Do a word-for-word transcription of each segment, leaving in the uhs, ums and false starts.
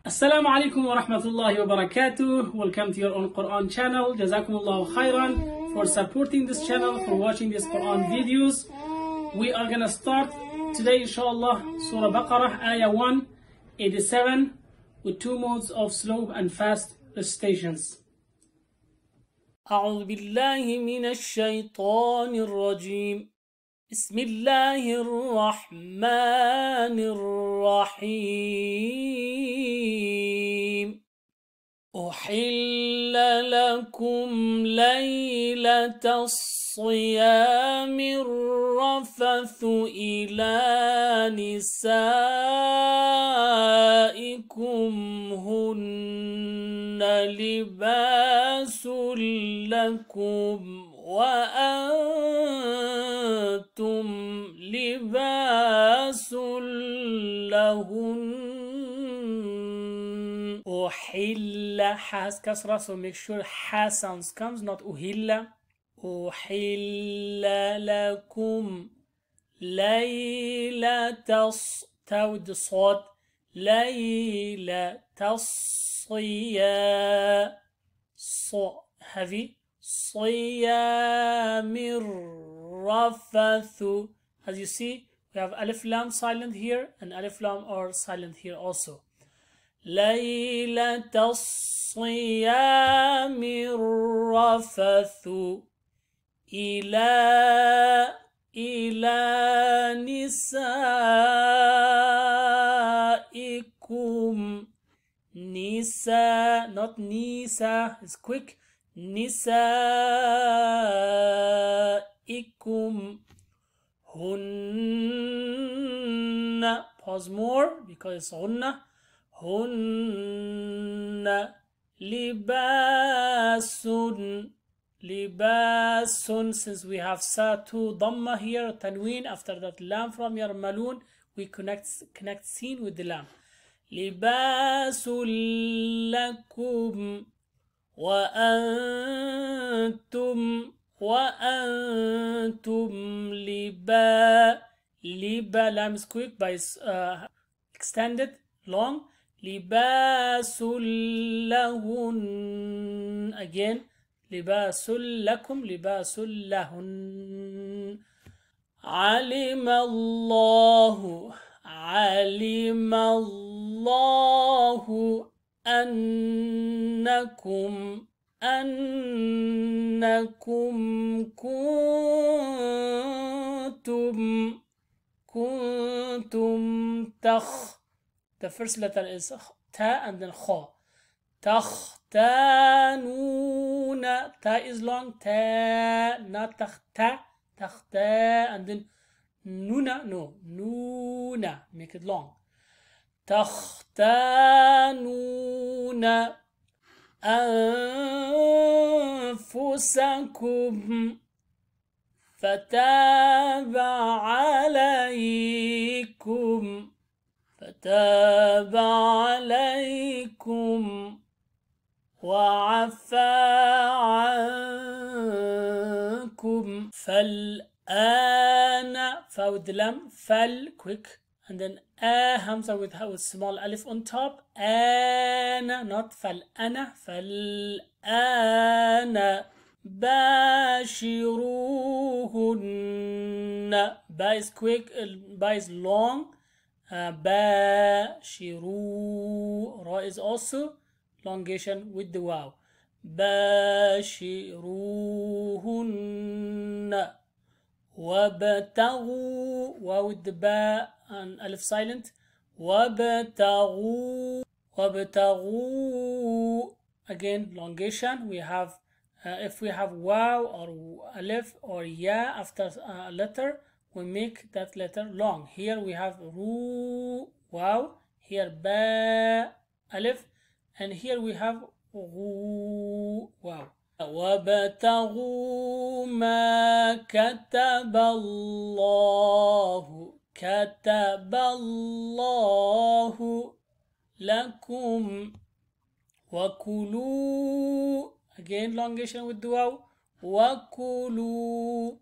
Assalamu alaikum wa rahmatullahi wa barakatuh. Welcome to your own Quran channel. Jazakumullahu khairan for supporting this channel, for watching these Quran videos. We are going to start today, inshallah, Surah Baqarah, Ayah one eighty-seven, with two modes of slow and fast recitations. أعوذ بالله من الشيطان الرجيم. بسم الله الرحمن الرحيم. أحل لكم ليلة الصيام الرفث إلى نسائكم هن لباس لكم وأنتم لباس لهن. أحل has كسرة, so make sure ha sounds comes, not أحل. أحل لكم ليلة تا with the صاد ليلة الصيام ص heavy صيام الرفث. As you see, we have alif lam silent here and alif lam are silent here also. ليلة الصيام الرفث إلى إلى نسائكم. Nisa, not Nisa, it's quick. نسائكم هن, pause more because it's هن. هن لباس لباس, since we have sa two dhamma here, tanween, after that lam from your maloon, we connect connect sin with the lam. لباس لكم وأنتم وأنتم لبا لبا, lam is quick by uh, extended long. لباس لهن, again لباس لكم لباس لهن. علم الله علم الله أنكم أنكم كنتم كنتم تخ, the first letter is ta and then kha. تختانون, ta is long, ta, not takhta, takhta, and then nuna, no, nuna, make it long. تختانون أنفسكم فتاب عليكم فتاب عليكم وعفى عنكم. فالآن فاود لم فل quick, and then a hamza with, with small alif on top. أنا, not فالأنا. فالآن باشروهن, ba is quick, ba is long. Uh, باشرو, ra is also elongation with the wow. باشروهن وابتغوا, wow with the ba and alif silent. وابتغوا وابتغوا, again elongation. We have uh, if we have wow or alif or ya after a letter, we make that letter long. Here we have ru, wow, here ba, alif, and here we have ru, wow. وابتغوا ما كتب الله كتب الله لكم وكلوا, again elongation with the wow. وكلوا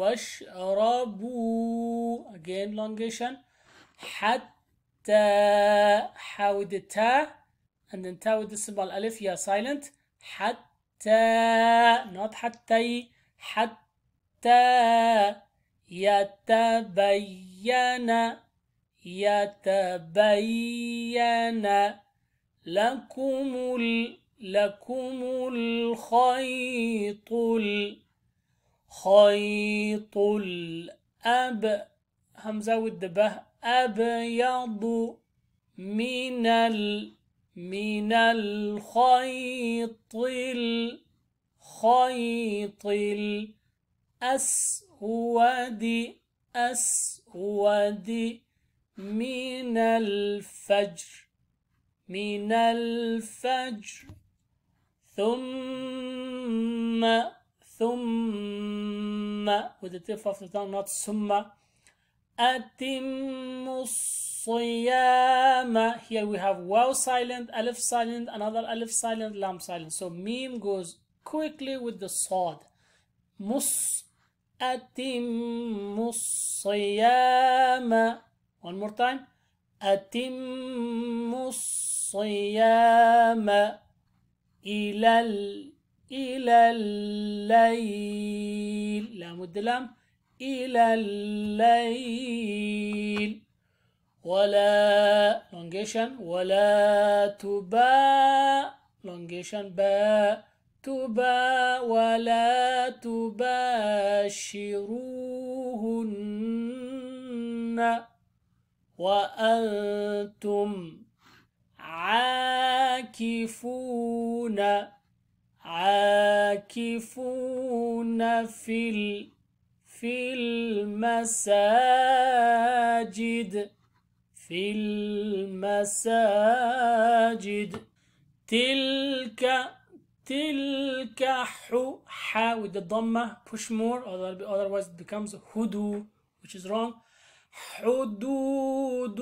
واشربوا, again elongation. حتى, how the ta, and then ta with the symbol alif, ya silent. حتى, not حتى, حتى يتبين, يتبين لكم ال لكم الخيط الخيط الأب همزة والدبه أبيض من ال من الخيط الخيط الأسود أسود من الفجر من الفجر ثم ثم with the tip of the tongue, not ثم أتم الصيام. Here we have waw silent, alif silent, another alif silent, lam silent. So meme goes quickly with the صاد. مص أتم الصيام. One more time. أتم الصيام إلى ال إلى الليل. لام والدلام. إلى الليل. ولا لونجيشن ولا تبا لونجيشن با تبا ولا تباشروهن وأنتم عاكفون عاكفون في ال في المساجد في المساجد. تلك تلك حو ح with the ضمة push more, otherwise it becomes hudu, which is wrong. حدود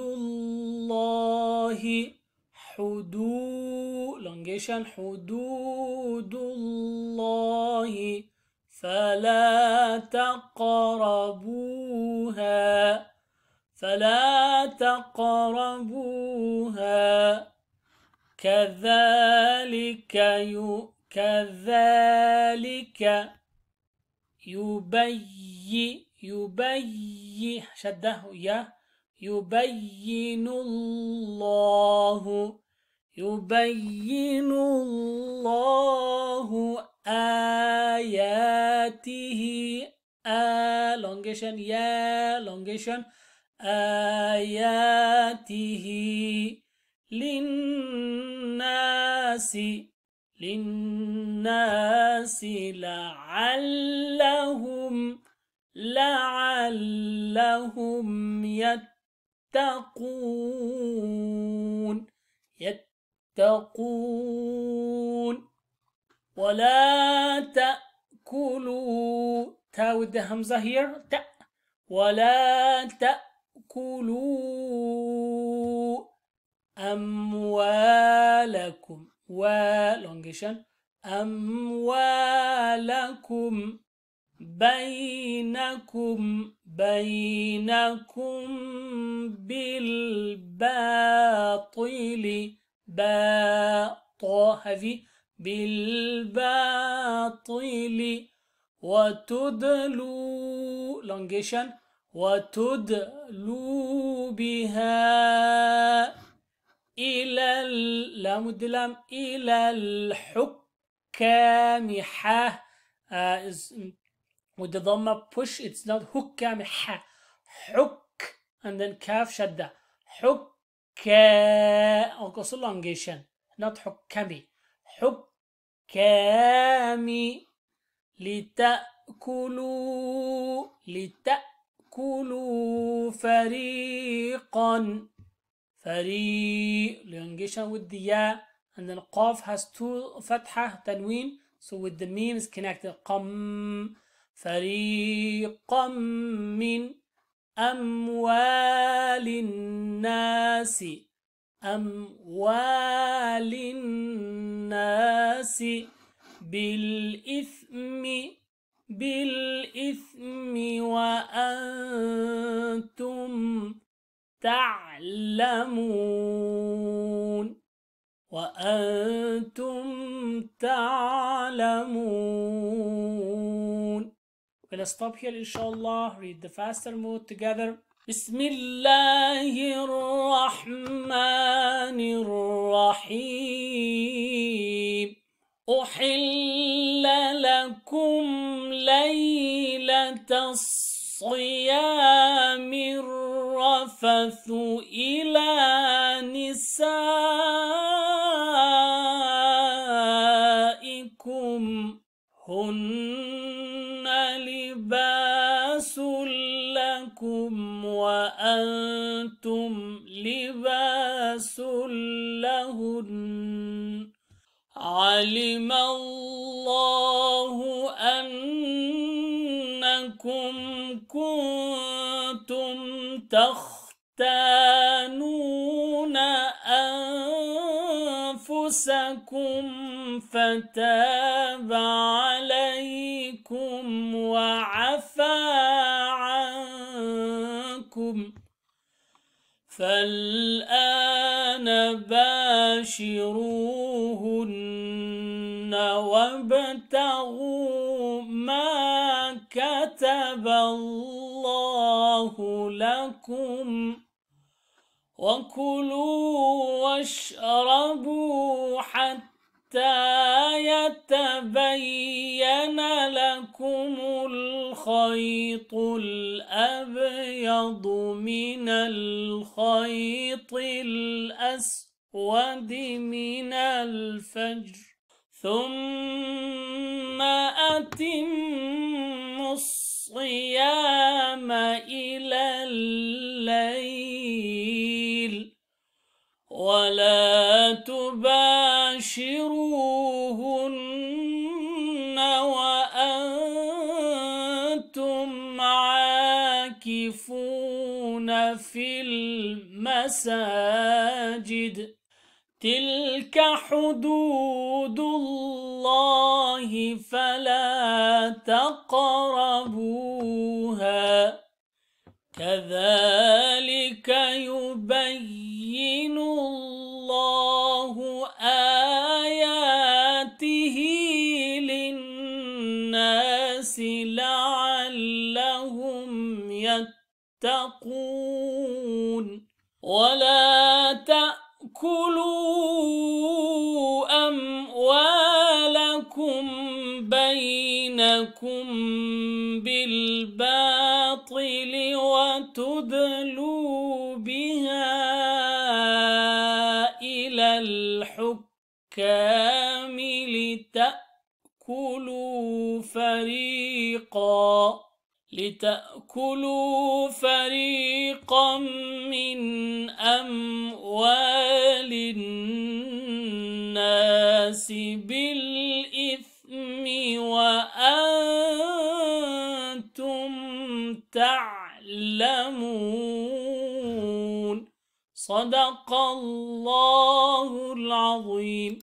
الله حدود لونجيشن حدود الله فلا تقربوها فلا تقربوها. كذلك يو كذلك يبين يبين شده يا يبين الله يبين الله آياته آ لونجيشن يا لونجيشن آياته للناس للناس لعلهم لعلهم يتقون يتقون. ولا تأكلوا تا with the hamza here تا ولا تأكلوا أموالكم و لونجيشن أموالكم بينكم بينكم بالباطل باطل هذه بالباطل وتدلوا لونجيشن وتدلوا بها إلى اللام والدلام إلى الحكام ح uh, is with the dhamma push, it's not حكام ح حك and then كاف شدة حكام also elongation not حكامي حكامي لتأكلوا لتأكلوا فريقا فريق elongation with the ya and then قاف has two فتحة تنوين, so with the meme is connected قم فريقا من أموال الناس أموال الناس بالإثم بالإثم وأنتم تعلمون وأنتم تعلمون. We'll stop here inshallah. Read the faster mode together. بسم الله الرحمن الرحيم. أحل لكم ليلة الصيام الرفث إلى نسائكم هن لباس لكم وأنتم لباس لهن. علم الله أنكم كنتم تختانون أنفسكم فتاب عليكم وعفى عنكم، فالآن باشروهن وابتغوا ما كتب الله لكم وكلوا واشربوا حتى يتبين لكم الخيط الأبيض من الخيط الأسود من الفجر، ثم أتموا الصيام إلى الليل ولا تباشروهن وأنتم عاكفون في المساجد، تلك حدود الله فلا تقربوها، كذلك يبين الله آياته للناس لعلهم يتقون. ولا تأكلوا أموالكم بينكم بالباطل وتدلوا بها إلى الحكام لتأكلوا فريقا لتأكلوا فريقا من أموال الناس بالإثم وأنتم تعلمون. صدق الله العظيم.